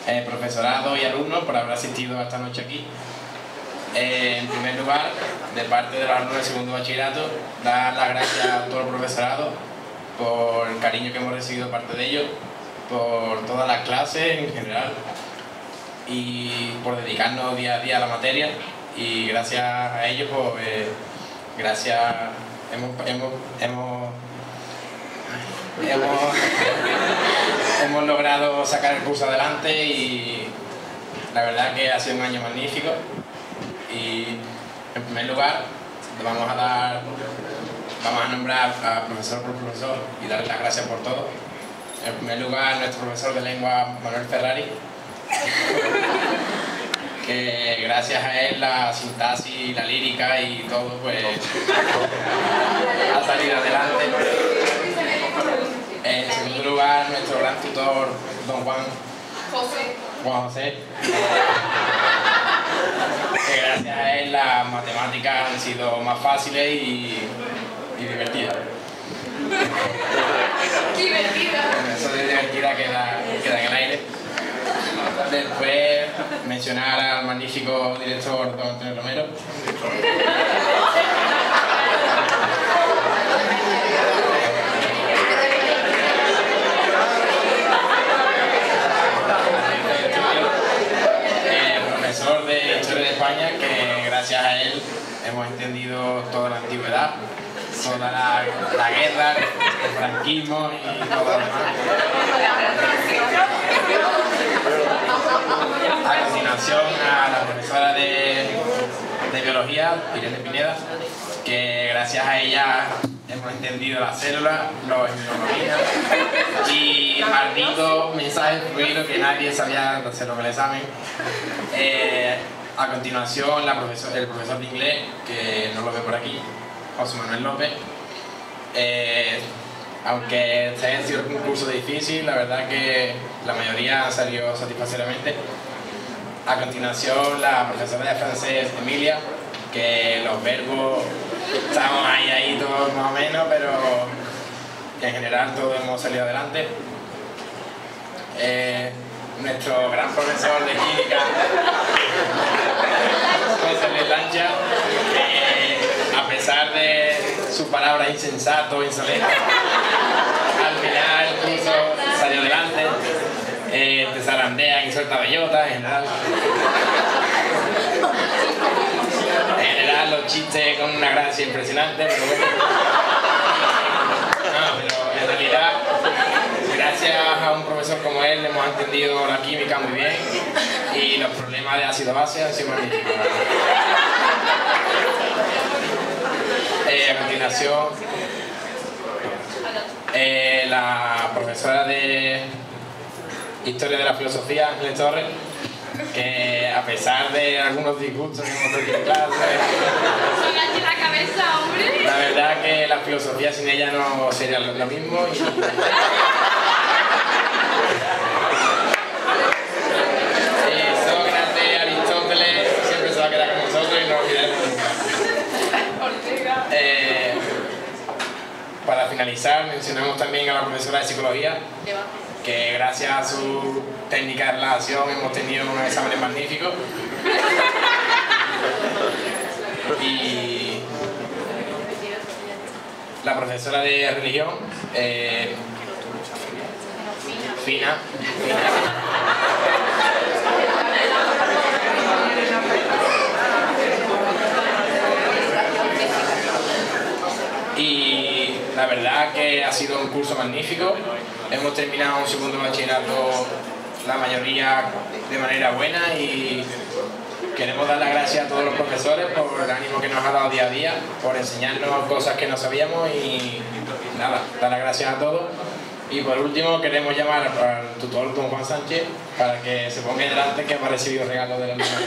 profesorado y alumnos por haber asistido esta noche aquí. En primer lugar, de parte de los alumnos del segundo bachillerato, dar las gracias a todo el profesorado por el cariño que hemos recibido de parte de ellos, por todas las clases en general y por dedicarnos día a día a la materia. Y gracias a ellos, pues, hemos logrado sacar el curso adelante y la verdad que ha sido un año magnífico. Y en primer lugar vamos a nombrar a profesor por profesor y darle las gracias por todo. En primer lugar, nuestro profesor de lengua, Manuel Ferrari, que gracias a él la sintaxis, la lírica y todo pues ha salido adelante. En segundo lugar, nuestro gran tutor, don Juan José, que gracias a él las matemáticas han sido más fáciles y divertidas. Eso de divertida queda en el aire. Después mencionar al magnífico director don Antonio Romero, profesor de Historia de España, que gracias a él hemos entendido toda la antigüedad, toda la guerra, el franquismo y todo lo demás. A continuación, a la profesora de biología, Irene Pineda, que gracias a ella hemos entendido las células, los inmunoglobulina y malditos mensajes fluidos que nadie sabía hacerlo en el examen. A continuación, el profesor de inglés, que no lo ve por aquí, José Manuel López. Aunque este haya sido un curso difícil, la verdad que la mayoría salió satisfactoriamente. A continuación, la profesora de francés, Emilia, que los verbos estamos ahí todos más o menos, pero en general todos hemos salido adelante. Nuestro gran profesor de química, José Luis Lancha, que a pesar de sus palabras insensato, insolente, al final el curso salió adelante. Te zarandean y suelta bellotas en general. En general los chistes con una gracia impresionante, pero bueno. No, pero en realidad, gracias a un profesor como él, hemos entendido la química muy bien y los problemas de ácido base han sido magníficos. A continuación, la profesora de Historia de la Filosofía, Ángeles Torres, que a pesar de algunos disgustos que hemos tenido en clase, la verdad que la filosofía sin ella no sería lo mismo. Sócrates, Aristóteles, siempre se va a quedar con nosotros y no olvidemos nunca. Para finalizar, mencionamos también a la profesora de Psicología, que gracias a su técnica de relajación hemos tenido unos exámenes magníficos. Y la profesora de religión, Fina. Y la verdad que ha sido un curso magnífico. Hemos terminado un segundo bachillerato, la mayoría de manera buena, y queremos dar las gracias a todos los profesores por el ánimo que nos ha dado día a día, por enseñarnos cosas que no sabíamos y nada, dar las gracias a todos. Y por último queremos llamar al tutor don Juan Sánchez para que se ponga delante, que hemos recibido regalos de la alumna.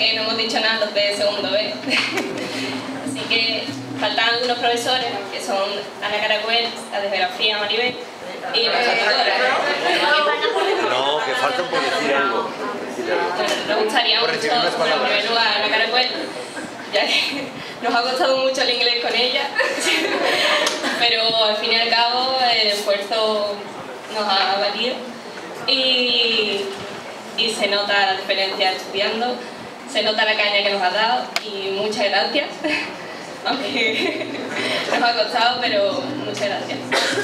que no hemos dicho nada los de segundo B. Así que faltan algunos profesores, que son Ana Caracuel, la de Geografía Maribel, y nuestra tutora. No, que faltan por decir algo. Bueno, nos gustaría mucho, en primer lugar, Ana Caracuel, ya que nos ha costado mucho el inglés con ella, pero al fin y al cabo el esfuerzo nos ha valido y se nota la diferencia estudiando, se nota la caña que nos ha dado y muchas gracias, aunque nos ha costado, pero muchas gracias.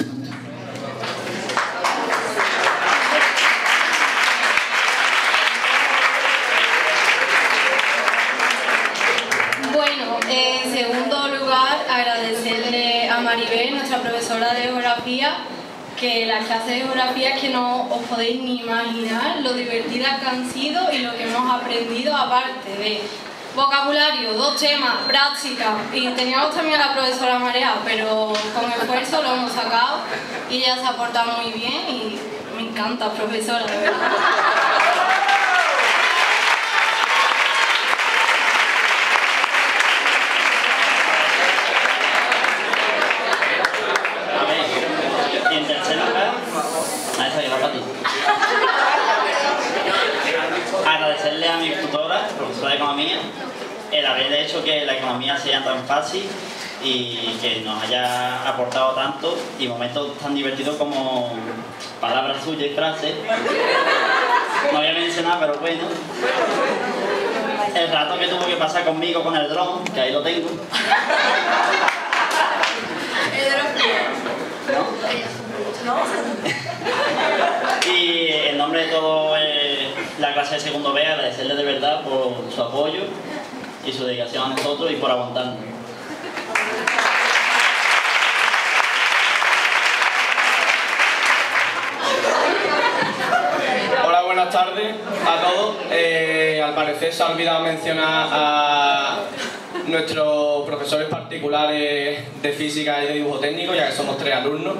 Bueno, en segundo lugar, agradecerle a Maribel, nuestra profesora de geografía, que las clases de geografía es que no os podéis ni imaginar lo divertidas que han sido y lo que hemos aprendido, aparte de vocabulario, 2 temas, práctica, y teníamos también a la profesora Marea, pero con esfuerzo lo hemos sacado y ella se ha portado muy bien y me encanta, profesora, de verdad. En tercer lugar, agradecerle a mi tutora, profesora de economía, el haber hecho que la economía sea tan fácil y que nos haya aportado tanto y momentos tan divertidos como palabras suyas y frases. No voy a mencionar, pero bueno. El rato que tuvo que pasar conmigo con el dron, que ahí lo tengo. ¿No? Y en nombre de todo la clase de segundo B, agradecerle de verdad por su apoyo y su dedicación a nosotros y por aguantarnos. Hola, buenas tardes a todos. Al parecer se ha olvidado mencionar a nuestros profesores particulares de física y de dibujo técnico, ya que somos 3 alumnos.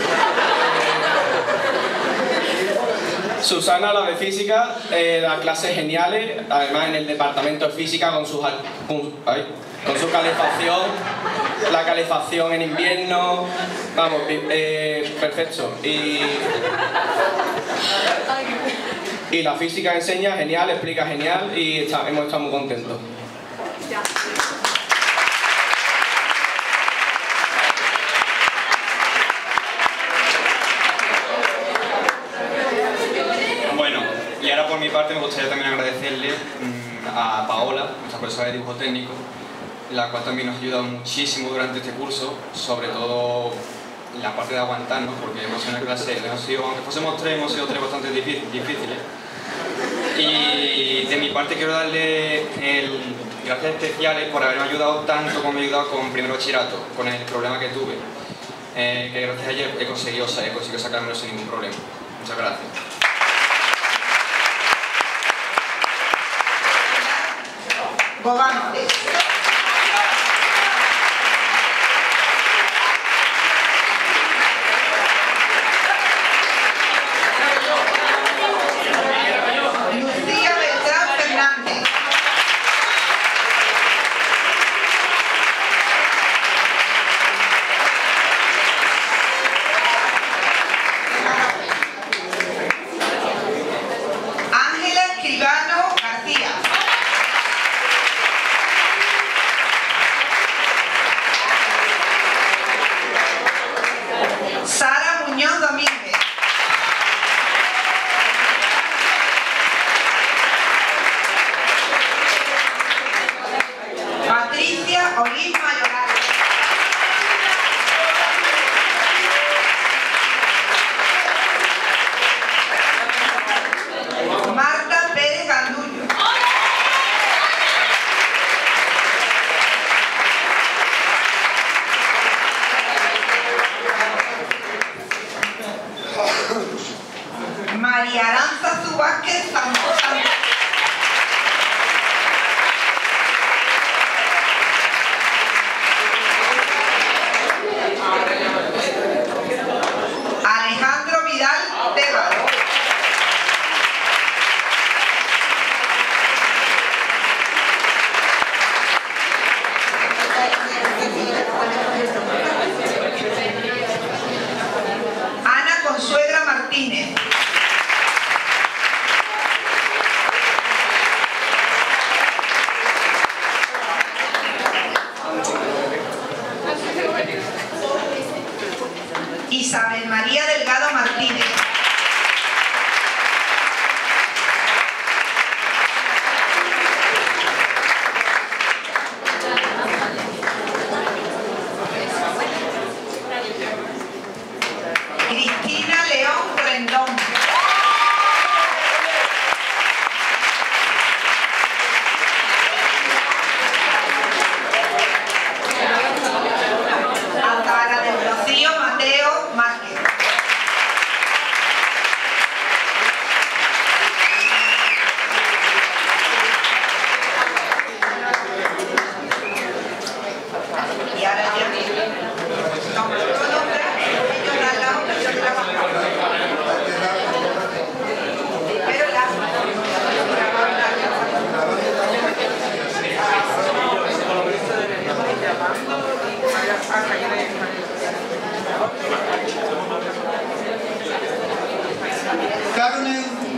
Susana, la de física, da clases geniales, además en el departamento de física con su calefacción, la calefacción en invierno, vamos, perfecto. Y la física enseña genial, explica genial y hemos estado muy contentos. Bueno, y ahora por mi parte me gustaría también agradecerle a Paola, nuestra profesora de dibujo técnico, la cual también nos ha ayudado muchísimo durante este curso, sobre todo la parte de aguantarnos, porque hemos sido una clase, aunque fuésemos 3, hemos sido 3 bastante difíciles. Y de mi parte quiero darle gracias especiales por haberme ayudado tanto como me ha ayudado con primer bachillerato, con el problema que tuve, que gracias a ella he conseguido sacármelo sin ningún problema. Muchas gracias.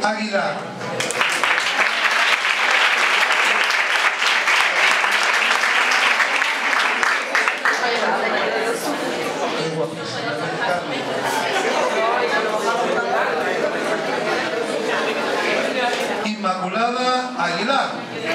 Aguilar. Inmaculada Aguilar.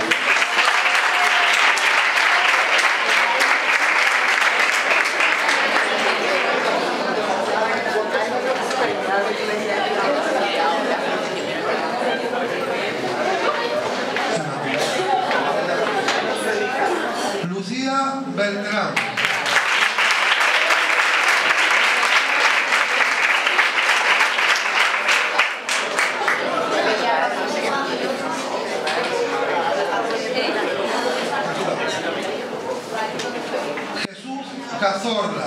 Lucía Beltrán. Jesús Cazorla.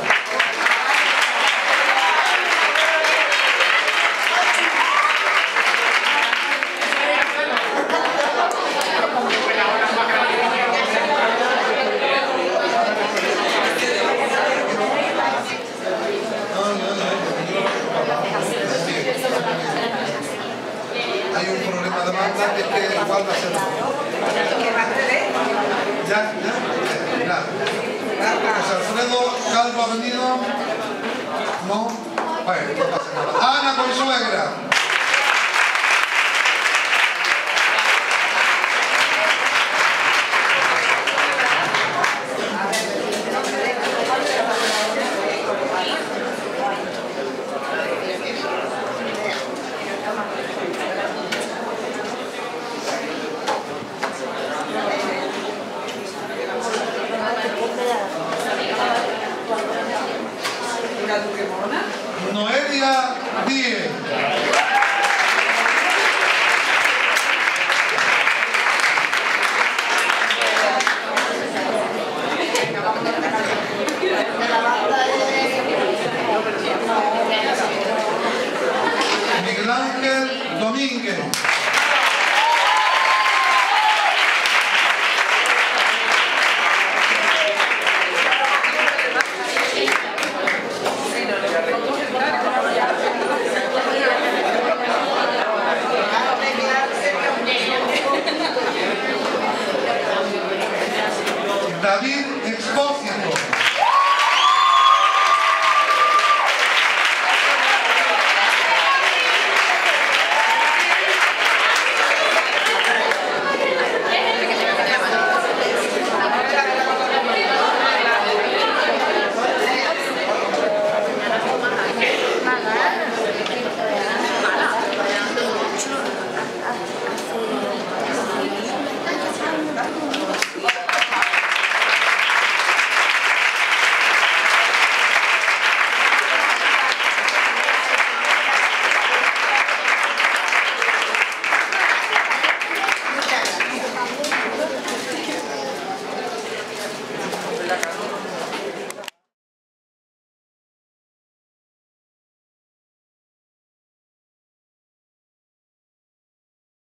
Hay un problema de banda que es que falta hacerlo. Ya. José Alfredo Calvo ha venido. No. Bueno, no pasa nada. Ana Consuegra. Noelia Díez. Miguel Ángel Domínguez. David